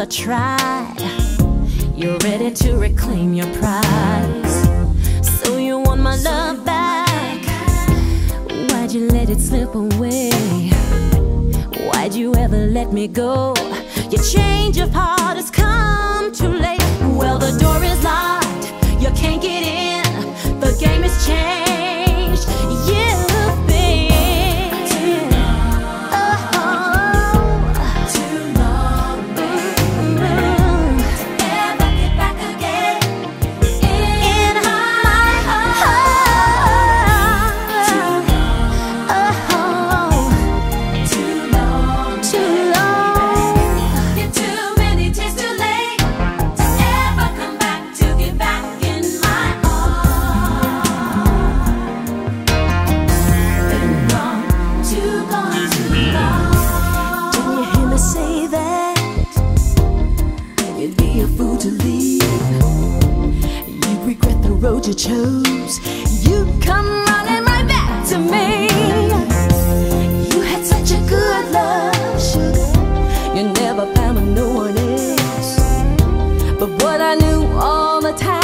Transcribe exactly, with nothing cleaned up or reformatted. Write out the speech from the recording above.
another try. You're ready to reclaim your prize. So you want my love back. Why'd you let it slip away? Why'd you ever let me go? Your change of heart has come too late. Well, the door is locked, you can't get in. The game has changed. You've been too long, too long, mm-hmm. to ever get back again in my heart. Too long, too long, too long. Get too many tears too late to ever come back, to get back in my heart. Been gone, too gone, too long. Didn't you hear me say that? You'd be a fool to leave. You'd regret the road you chose. You'd come running right back to me. You had such a good love, sugar. You never found with no one else. But what I knew all the time,